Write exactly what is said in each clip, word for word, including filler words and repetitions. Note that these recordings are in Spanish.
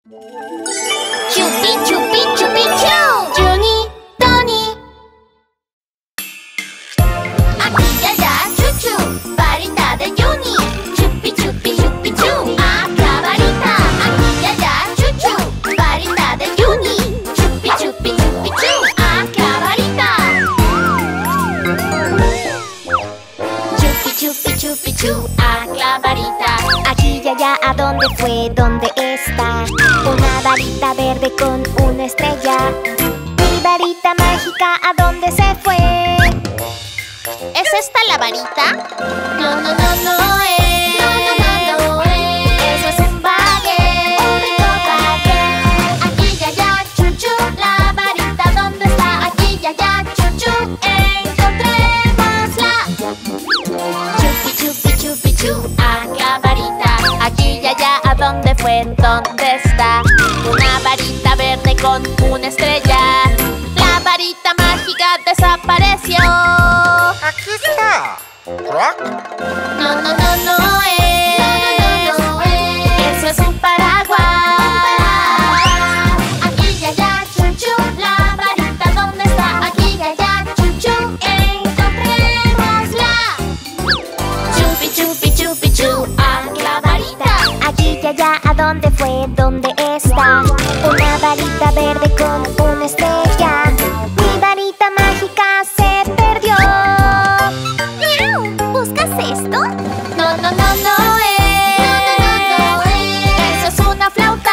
Chupi, chupi, chupi, chu. Juni, Tony. Aquí y allá, chuchu. Varita de Juni. Chupi, chupi, chupi, chu. A la varita. Aquí y allá, chuchu. Varita de Juni. Chupi, chupi, chupi, chu. A la varita. Chupi, chupi, chupi, chu. A la varita. Aquí y allá, ¿a dónde fue? ¿Dónde está? Una varita verde con una estrella. Mi varita mágica, ¿a dónde se fue? ¿Es esta la varita? No, no, no, no es. No, no, no, no es. Eso es un baguette. Un rico baguette. Aquí y allá, chuchu. La varita, ¿dónde está? Aquí y allá, chuchu. Encontrémosla. Chupi, chupi, chupi, chu. A la varita. Aquí y allá, ¿a dónde fue? ¿Dónde está? Una varita verde con una estrella. La varita mágica desapareció. ¡Aquí está! ¿Rock? No, no, no, no es. No, no, no, no es. Eso es un paraguas. Aquí y allá, chuchu. La varita, ¿dónde está? Aquí y allá, chuchu. Encontrémosla. Chupi, chupi, chupi, chu. A la varita. Aquí y allá, ¿a dónde fue? ¿Dónde está? Una varita verde con una estrella. Mi varita mágica se perdió. ¡Miau! ¿Buscas esto? No, no, no, no es. No, no, no, no es. Eso es una flauta.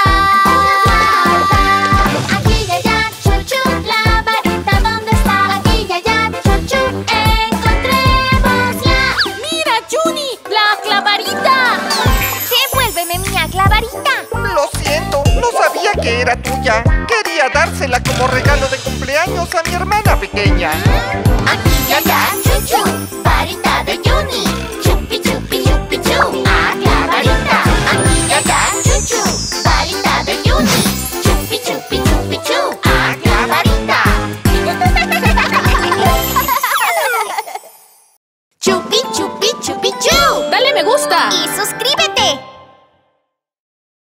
Aquí y allá, chuchu. La varita, ¿dónde está? Aquí y allá, chuchu. Encontrémosla. ¡Mira, Juni! ¡La clavarita! ¡Devuélveme mi aclavarita! Lo siento, no sabía que era tuya. Quería dársela como regalo de cumpleaños a mi hermana pequeña. Aquí